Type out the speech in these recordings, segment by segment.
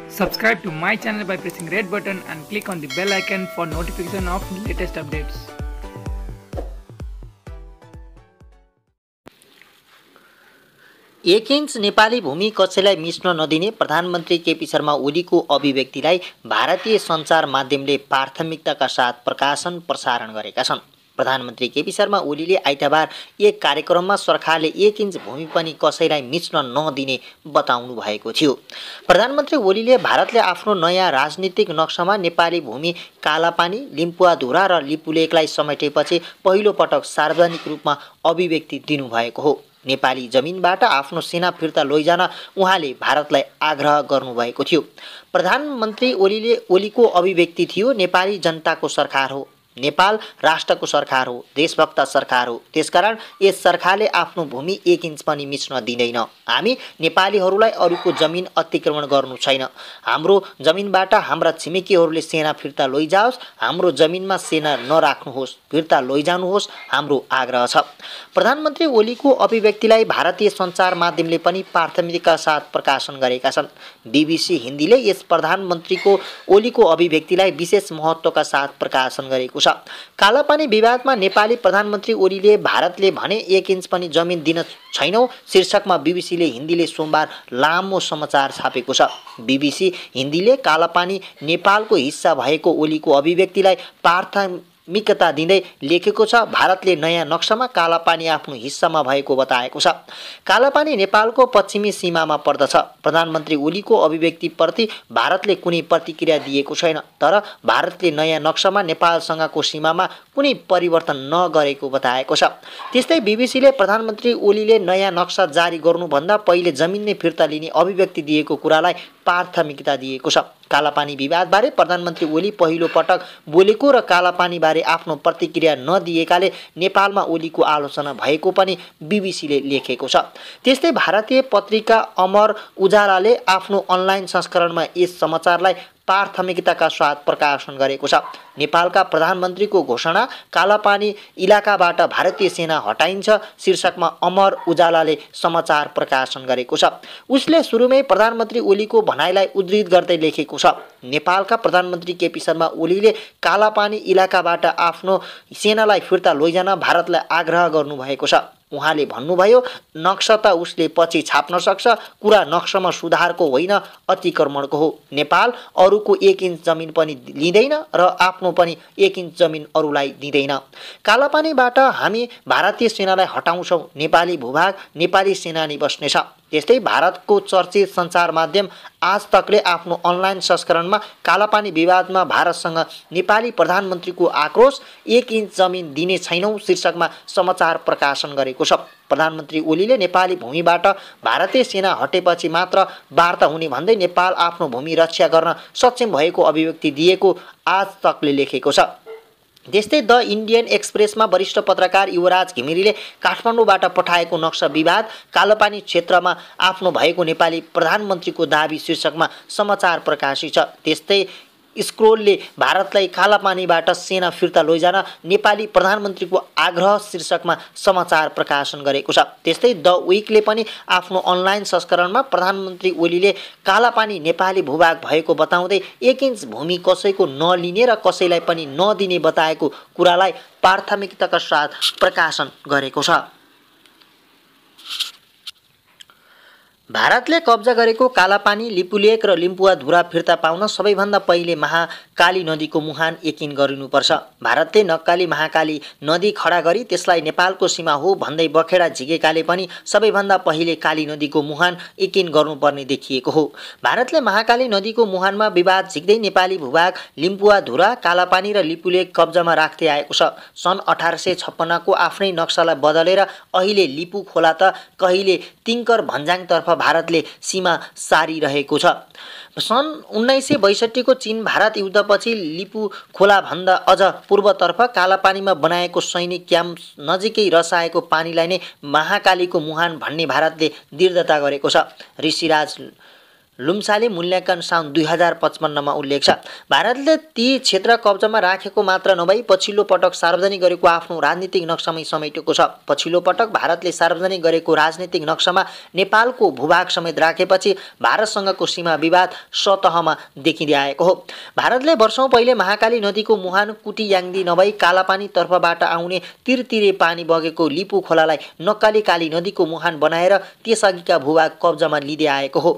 Subscribe to my channel by pressing red button and click on the bell icon for notification of latest updates. एक inch Nepali भूमि कसैलाई मिच्न नदिने प्रधानमन्त्री केपी शर्मा ओलीको अभिव्यक्तिलाई भारतीय सञ्चार माध्यमले प्राथमिकताका साथ प्रकाशन प्रसारण गरेका छन्। प्रधानमन्त्री केपी शर्मा ओलीले आइतबार एक कार्यक्रममा सरकारले एक इन्च भूमि पनि कसैलाई मिच्न नदिने बताउनु भएको थियो। प्रधानमन्त्री ओलीले भारतले आफ्नो नयाँ राजनीतिक नक्सामा नेपाली भूमि कालापानी, लिम्पुवाधुरा र लिपुलेखलाई समेटेपछि पहिलो पटक सार्वजनिक रूपमा अभिव्यक्ति दिनुभएको हो। नेपाली जमिनबाट आफ्नो सेना फिर्ता लैजान उहाँले भारतलाई आग्रह गर्नुभएको थियो। प्रधानमन्त्री ओलीको अभिव्यक्ति थियो, नेपाली जनताको सरकार हो, नेपाल राष्ट्रको सरकार हो, देशभक्त सरकार हो, त्यसकारण यस सरकारले आफ्नो भूमि एक इन्च पनि मिच्न दिँदैन। हामी नेपालीहरूलाई अरूको जमिन अतिक्रमण गर्नु छैन। हाम्रो जमिनबाट हाम्रा छिमेकीहरूले सेना फिर्ता लैजाओस्, हाम्रो जमिनमा सेना नराख्नुहोस्, फिर्ता लैजानुहोस्, हाम्रो आग्रह छ। प्रधानमन्त्री ओलीको अभिव्यक्तिलाई भारतीय सञ्चार माध्यमले पनि प्राथमिकताका साथ प्रकाशन गरेका छन्। बीबीसी हिन्दीले यस प्रधानमन्त्रीको ओलीको अभिव्यक्तिलाई विशेष महत्त्वका साथ प्रकाशन गरेको छ। कालापानी विवादमा नेपाली प्रधानमन्त्री ओलीले भारतले भने एक इन्च पनि जमिन दिन छैनौं शीर्षकमा बीबीसीले हिन्दीले सोमबार लामो समाचार छापेको छ। बीबीसी हिन्दीले कालापानी नेपालको हिस्सा भएको ओलीको अभिव्यक्तिलाई प्राथमिकता दिँदै लेखेको छ, भारतले नयाँ नक्सामा कालापानी आफ्नो हिस्सामा भएको बताएको छ। कालापानी नेपालको पश्चिमी सीमामा पर्दछ। प्रधानमन्त्री ओलीको अभिव्यक्तिप्रति भारतले कुनै प्रतिक्रिया दिएको छैन, तर भारतले नयाँ नक्सामा नेपालसँगको सीमामा कुनै परिवर्तन नगरेको बताएको छ। त्यस्तै बीबीसीले प्रधानमन्त्री ओलीले नयाँ नक्सा जारी गर्नुभन्दा पहिले जमिन नै फिर्ता लिने अभिव्यक्ति दिएको कुरालाई प्राथमिकता दिएको छ। कालापानी विवादबारे प्रधानमन्त्री ओली पहिलो पटक बोलेको र कालापानीबारे आफ्नो प्रतिक्रिया नदिएकाले नेपालमा ओलीको आलोचना भएको पनि बीबीसीले लेखेको छ। त्यस्तै भारतीय पत्रिका अमर उजालाले आफ्नो अनलाइन संस्करणमा यस समाचारलाई प्राथमिकताका साथ प्रकाशन गरेको छ। नेपालका प्रधानमन्त्रीको घोषणा, कालापानी इलाकाबाट भारतीय सेना हटाइन्छ शीर्षकमा अमर उजालाले समाचार प्रकाशन गरेको छ। उसले सुरुमै प्रधानमन्त्री ओलीको भनाइलाई उद्धृत गर्दै लेखेको छ, नेपालका प्रधानमन्त्री केपी शर्मा ओलीले कालापानी इलाकाबाट आफ्नो सेनालाई फिर्ता लैजान भारतलाई आग्रह गर्नुभएको छ। उहाँले भन्नुभयो, नक्सा त उसले पछि छाप्न सक्छ, कुरा नक्सामा सुधारको होइन अतिक्रमणको हो। नेपाल अरूको एक इन्च जमिन पनि लिँदैन र आफ्नो पनि एक इन्च जमिन अरूलाई दिँदैन। कालापानीबाट हामी भारतीय सेनालाई हटाउँछौँ, नेपाली भूभाग नेपाली सेनानी बस्नेछ। त्यस्तै भारतको चर्चित सञ्चार माध्यम आज तकले आफ्नो अनलाइन संस्करणमा कालापानी विवादमा भारतसँग नेपाली प्रधानमन्त्रीको आक्रोश, एक इन्च जमिन दिने छैनौं शीर्षकमा समाचार प्रकाशन गरेको छ। प्रधानमन्त्री ओलीले नेपाली भूमिबाट भारतीय सेना हटेपछि मात्र वार्ता हुने भन्दै नेपाल आफ्नो भूमि रक्षा गर्न सक्षम भएको अभिव्यक्ति दिएको आज तकले लेखेको छ। त्यस्तै द इन्डियन एक्सप्रेसमा वरिष्ठ पत्रकार युवराज घिमिरेले काठमाडौँबाट पठाएको नक्सा विवाद, कालापानी क्षेत्रमा आफ्नो भएको नेपाली प्रधानमन्त्रीको दाबी शीर्षकमा समाचार प्रकाशित छ। त्यस्तै स्क्रोलले भारतलाई कालापानीबाट सेना फिर्ता लैजान नेपाली प्रधानमन्त्रीको आग्रह शीर्षकमा समाचार प्रकाशन गरेको छ। त्यस्तै द विकले पनि आफ्नो अनलाइन संस्करणमा प्रधानमन्त्री ओलीले कालापानी नेपाली भूभाग भएको बताउँदै एक इन्च भूमि कसैको नलिने र कसैलाई पनि नदिने बताएको कुरालाई प्राथमिकताका साथ प्रकाशन गरेको छ। भारतले कब्जा गरेको कालापानी, लिपुलेख र लिम्पुवाधुरा फिर्ता पाउन सबैभन्दा पहिले महाकाली नदीको मुहान एकिन गरिनुपर्छ। भारतले नक्काली महाकाली नदी खडा गरी त्यसलाई नेपालको सीमा हो भन्दै बखेडा झिकेकाले पनि सबैभन्दा पहिले काली नदीको मुहान एकिन गर्नुपर्ने देखिएको हो। भारतले महाकाली नदीको मुहानमा विवाद झिक्दै नेपाली भूभाग लिम्पुवाधुरा, कालापानी र लिपुलेख कब्जामा राख्दै आएको छ। सन् 1856 को आफ्नै नक्सालाई बदलेर अहिले लिपु खोला त कहिले तिङ्कर भन्ज्याङतर्फ भारतले सीमा सारिरहेको छ। सन् 1962 को चीन भारत युद्धपछि लिपु खोलाभन्दा अझ पूर्वतर्फ कालापानीमा बनाएको सैनिक क्याम्प नजिकै रसाएको पानीलाई नै महाकालीको मुहान भन्ने भारतले दृढता गरेको छ। ऋषिराज लुम्साले मूल्याङ्कन साउन 2055 उल्लेख छ। भारतले ती क्षेत्र कब्जामा राखेको मात्र नभई पछिल्लो पटक सार्वजनिक गरेको आफ्नो राजनीतिक नक्सामै समेटेको छ। पछिल्लो पटक भारतले सार्वजनिक गरेको राजनीतिक नक्सामा नेपालको भूभाग समेत राखेपछि भारतसँगको सीमा विवाद सतहमा देखिँदै आएको हो। भारतले वर्षौं पहिले महाकाली नदीको मुहान कुटी याङ्दी नभई कालापानी तर्फबाट आउने तिरतिरे पानी बगेको लिपु खोलालाई नक्कली काली नदीको मुहान बनाएर त्यसअघिका भूभाग कब्जामा लिँदै आएको हो।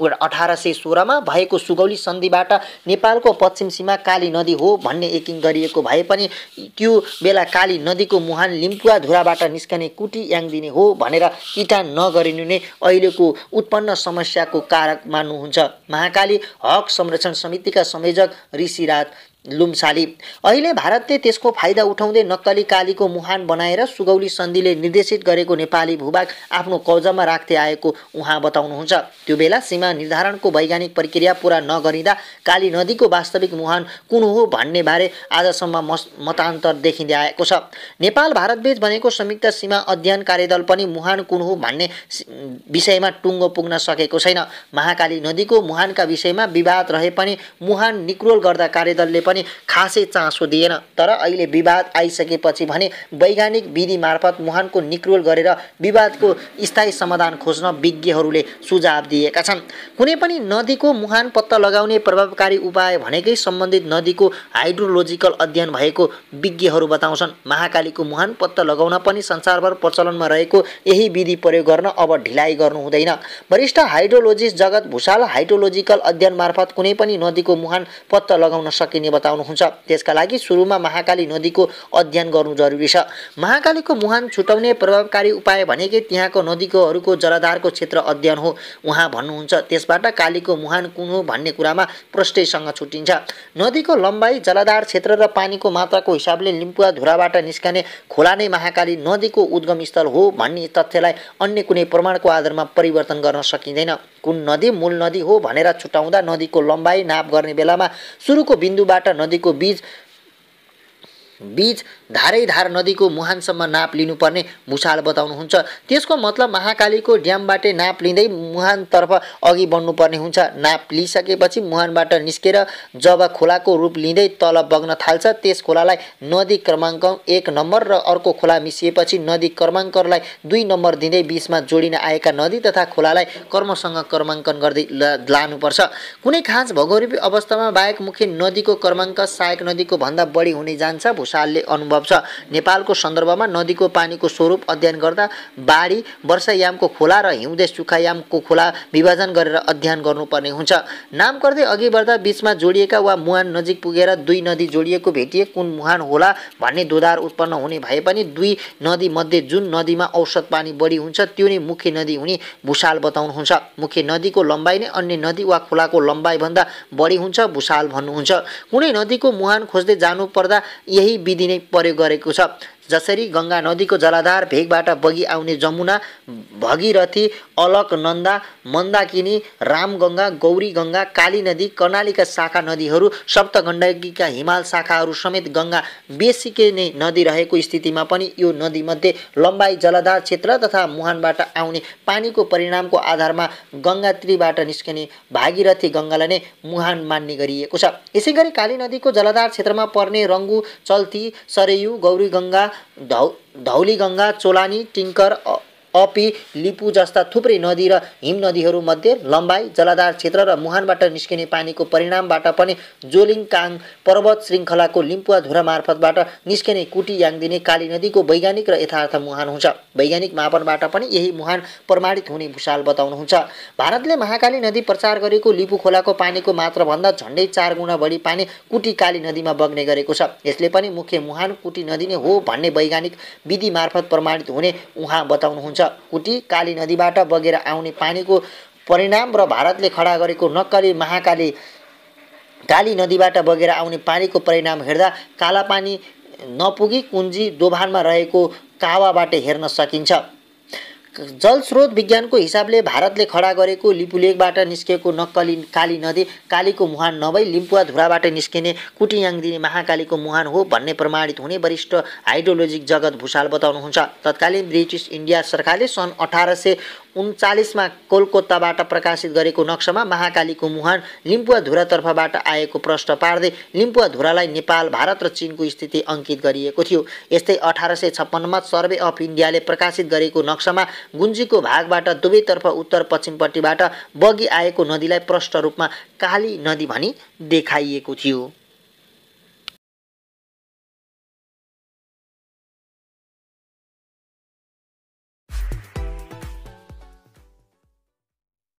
1816 भएको सुगौली सन्धिबाट नेपालको पश्चिम सीमा काली नदी हो भन्ने यकिन गरिएको भए पनि त्यो बेला काली नदीको मुहान लिम्पुवाधुराबाट निस्कने कुटी याङ्दिने हो भनेर किटान नगरिनु नै अहिलेको उत्पन्न समस्याको कारक मान्नुहुन्छ महाकाली हक संरक्षण समितिका संयोजक ऋषिराज लुम्साली। अहिले भारतले त्यसको फाइदा उठाउँदै नक्कली कालीको मुहान बनाएर सुगौली सन्धिले निर्देशित गरेको नेपाली भूभाग आफ्नो कब्जामा राख्दै आएको उहाँ बताउनुहुन्छ। त्यो बेला सीमा निर्धारणको वैज्ञानिक प्रक्रिया पूरा नगरिँदा काली नदीको वास्तविक मुहान कुन हो भन्ने बारे आजसम्म मतान्तर देखिँदै आएको छ। नेपाल भारतबीच बनेको संयुक्त सीमा अध्ययन कार्यदल पनि मुहान कुन हो भन्ने विषयमा टुङ्गो पुग्न सकेको छैन। महाकाली नदीको मुहानका विषयमा विवाद रहे पनि मुहान निक्रोल गर्दा कार्यदलले पनि खासै चासो दिएन। तर अहिले विवाद आइसकेपछि भने वैज्ञानिक विधि मार्फत मुहानको निक्रोल गरेर विवादको स्थायी समाधान खोज्न विज्ञहरूले सुझाव दिएका छन्। कुनै पनि नदीको मुहान पत्ता लगाउने प्रभावकारी उपाय भनेकै सम्बन्धित नदीको हाइड्रोलोजिकल अध्ययन भएको विज्ञहरू बताउँछन्। महाकालीको मुहान पत्ता लगाउन पनि संसारभर प्रचलनमा रहेको यही विधि प्रयोग गर्न अब ढिलाइ गर्नु हुँदैन। वरिष्ठ हाइड्रोलोजिस्ट जगत भुषाल हाइड्रोलोजिकल अध्ययन मार्फत कुनै पनि नदीको मुहान पत्ता लगाउन सकिने बताउनुहुन्छ। त्यसका लागि सुरुमा महाकाली नदीको अध्ययन गर्नु जरुरी छ। महाकालीको मुहान छुटाउने प्रभावकारी उपाय भनेकै त्यहाँको नदीकोहरूको जलाधारको क्षेत्र अध्ययन हो उहाँ भन्नुहुन्छ। त्यसबाट कालीको मुहान कुन हो भन्ने कुरामा प्रष्टैसँग छुटिन्छ। नदीको लम्बाइ, जलाधार क्षेत्र र पानीको मात्राको हिसाबले लिम्पुवाधुराबाट निस्कने खोला नै महाकाली नदीको उद्गम स्थल हो भन्ने तथ्यलाई अन्य कुनै प्रमाणको आधारमा परिवर्तन गर्न सकिँदैन। कुन नदी मूल नदी हो भनेर छुटाउँदा नदीको लम्बाइ नाप गर्ने बेलामा सुरुको बिन्दुबाट नदीको बीज धारैधार नदीको मुहानसम्म नाप लिनुपर्ने भुषाल बताउनुहुन्छ। त्यसको मतलब महाकालीको ड्यामबाटै नाप लिँदै मुहानतर्फ अघि बढ्नुपर्ने हुन्छ। नाप लिइसकेपछि मुहानबाट निस्केर जब खोलाको रूप लिँदै तल बग्न थाल्छ त्यस खोलालाई नदी क्रमाङ्क 1 नम्बर र अर्को खोला मिसिएपछि नदी क्रमाङ्कलाई 2 नम्बर दिँदै बीचमा जोडिन आएका नदी तथा खोलालाई क्रमसँग क्रमाङ्कन गर्दै लानुपर्छ। कुनै खास भौगोलिक अवस्थामा बाहेक मुख्य नदीको क्रमाङ्क सहायक नदीको भन्दा बढी हुने जान्छ भुषालले अनुभव छ। नेपालको सन्दर्भमा नदीको पानीको स्वरूप अध्ययन गर्दा बाढी वर्षायामको खोला र हिउँदे सुक्खायामको खोला विभाजन गरेर अध्ययन गर्नुपर्ने हुन्छ। नाम गर्दै अघि बढ्दा बीचमा जोडिएका वा मुहान नजिक पुगेर 2 नदी जोडिएको भेटिए कुन मुहान होला भन्ने दोधार उत्पन्न हुने भए पनि 2 नदी मध्ये जुन नदीमा औसत पानी बढी हुन्छ त्यो नै मुख्य नदी हुने भुषाल बताउनुहुन्छ। मुख्य नदीको लम्बाइ नै अन्य नदी वा खोलाको लम्बाइ भन्दा बढी हुन्छ भुषाल भन्नुहुन्छ। कुनै नदीको मुहान खोज्दै जानु पर्दा यही विधि नै प्रयोग गरेको छ। जसरी गंगा नदीको जलाधार भेगबाट बगी आउने जमुना, भगीरथी, अलकनन्दा, मन्दाकिनी, रामगंगा, गौरीगंगा, काली नदी, कर्णालीका शाखा नदीहरू, सप्तगण्डकीका हिमाल शाखाहरू समेत गंगा बेसिकै नै नदी रहेको स्थितिमा पनि यो नदीमध्ये लम्बाइ, जलाधार क्षेत्र तथा मुहानबाट आउने पानीको परिणामको आधारमा गंगात्रीबाट निस्कने भागीरथी गंगालाई नै मुहान मान्ने गरिएको छ। यसैगरी काली नदीको जलाधार क्षेत्रमा पर्ने रंगू, चल्ती, सरयू, गौरीगंगा, धौलीगंगा, चोलानी, टिङ्कर, अपी, लिपु जस्ता थुप्रै नदी र हिम नदीहरूमध्ये लम्बाइ, जलाधार क्षेत्र र मुहानबाट निस्किने पानीको परिणामबाट पनि जोलिङकाङ पर्वत श्रृङ्खलाको लिम्पुवाधुरा मार्फतबाट निस्किने कुटी याङ्दिने काली नदीको वैज्ञानिक र यथार्थ मुहान हुन्छ। वैज्ञानिक मापनबाट पनि यही मुहान प्रमाणित हुने भुषाल बताउनुहुन्छ। भारतले महाकाली नदी प्रचार गरेको लिपु खोलाको पानीको मात्राभन्दा झन्डै 4 गुणा बढी पानी कुटी काली नदीमा बग्ने गरेको छ। यसले पनि मुख्य मुहान कुटी नदी नै हो भन्ने वैज्ञानिक विधि मार्फत प्रमाणित हुने उहाँ बताउनुहुन्छ। कुटी काली नदीबाट बगेर आउने पानीको परिणाम र भारतले खडा गरेको नक्कली महाकाली काली नदीबाट बगेर आउने पानीको परिणाम हेर्दा कालापानी नपुगी कुञ्जी दोभानमा रहेको कावाबाट हेर्न सकिन्छ। जलस्रोत विज्ञानको हिसाबले भारतले खडा गरेको लिपुलेखबाट निस्केको नक्कली काली नदी कालीको मुहान नभई लिम्पुवाधुराबाट निस्किने कुटी याङ्दिने महाकालीको मुहान हो भन्ने प्रमाणित हुने वरिष्ठ हाइड्रोलोजिक जगत भुषाल बताउनुहुन्छ। तत्कालीन ब्रिटिस इन्डिया सरकारले सन् 18 1939मा कोलकाताबाट प्रकाशित गरेको नक्सामा महाकालीको मुहान लिम्पुवा धुरातर्फबाट आएको प्रश्न पार्दै लिम्पुवा धुरालाई नेपाल, भारत र चीनको स्थिति अङ्कित गरिएको थियो। यस्तै 1856मा सर्वे अफ इन्डियाले प्रकाशित गरेको नक्सामा गुन्जीको भागबाट दुवैतर्फ उत्तर पश्चिमपट्टिबाट बगी आएको नदीलाई प्रष्ट रूपमा काली नदी भनी देखाइएको थियो।